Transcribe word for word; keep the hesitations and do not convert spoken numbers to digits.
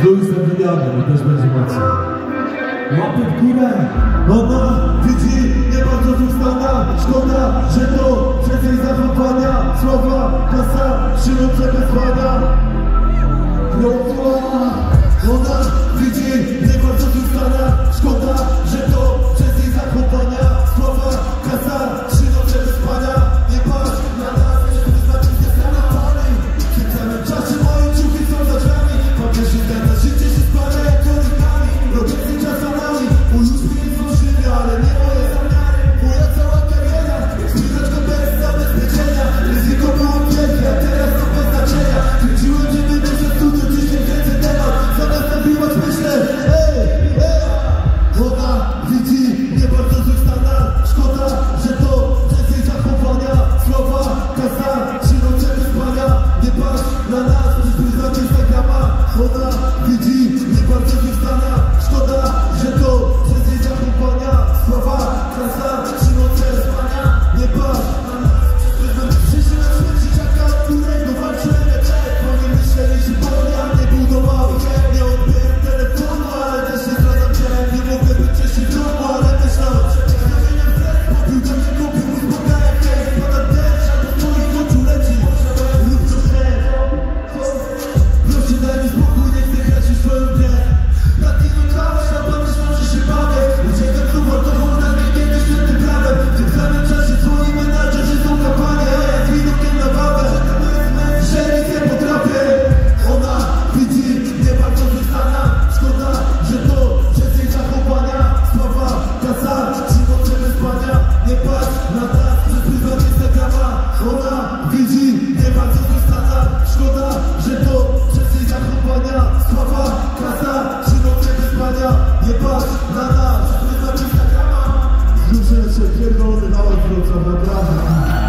Z Luisem Wywiadem, też będzie mocno. Łapy w górę, ona widzi, nie bardzo zostana. Szkoda, że to przez jej zachowania. Słowa, kasa, przynoszę bez pana. Ona widzi, nie bardzo zostana. Szkoda, że to przez jej zachowania. Słowa, kasa, przynoszę bez pana. Nie patrz na nas, nie znaczy się sama pany. W tym samym czasie moje ciuchy są za drzwiami. Papież się zgadza, życie się składa jak korykami. Robię z czasami, mój uśmiech jest fałszywy, ale nie moje zamiary. Moja cała kariera, słychać go bez zabezpieczenia. Ryzyko było piękne, a teraz to bez znaczenia. Kręciłem się wydać ze studiu, dzisiaj kręcę temat. Zamiast nabiwać myślę, ej, ej. Ona widzi, nie bardzo zostana. Szkoda, że to przez jej zachowania. Słowa, kasa, przynoszę bez spania. Nie patrz na nas, przez pryzmat Instagrama. Ona widzi, nie bardzo zostana. Szkoda, że to przez jej zachowania. Słowa, kasa, przynoszę bez spania. Nie patrz na nas. Przyszły na śmierć dzieciaka, którego walczyłem jak czek. Oni myśleli, że Boga nie budował. Nie odbieram telefonu, ale też nie zgadzam się. Nie mogę być wcześniej w domu, ale też na noc. Zamieniam flex, popił tam nie kupił, uspoka jak kej. Spada deszcz, albo z moich oczu leci. Lub coś nie. Proszę daj mi spokój, nie chcę grać już swoją grę. Na tinu trawasz, na pamięć może się bawię. Uciekam tu wortową, na mnie kiedyś przed tym prawem. W tym samym czasie dzwoni menadżer, że są kapanie. A ja z widokiem na wawę, że nic nie potrafię. Ona widzi, nie bardzo zostana. Szkoda, że to przez jej zachowania. Sława, kasa, przynoszę bez spania. Nie patrz na nas, przez pryzmat Instagrama. Ona widzi, nie bardzo zostana. Szkoda, że to przez jej zachowania. Sława, kasa, przynoszę bez spania. Nie patrz na nas, przez pryzmat Instagrama. Zrzucę się pierdolony na odwrót, naprawdę.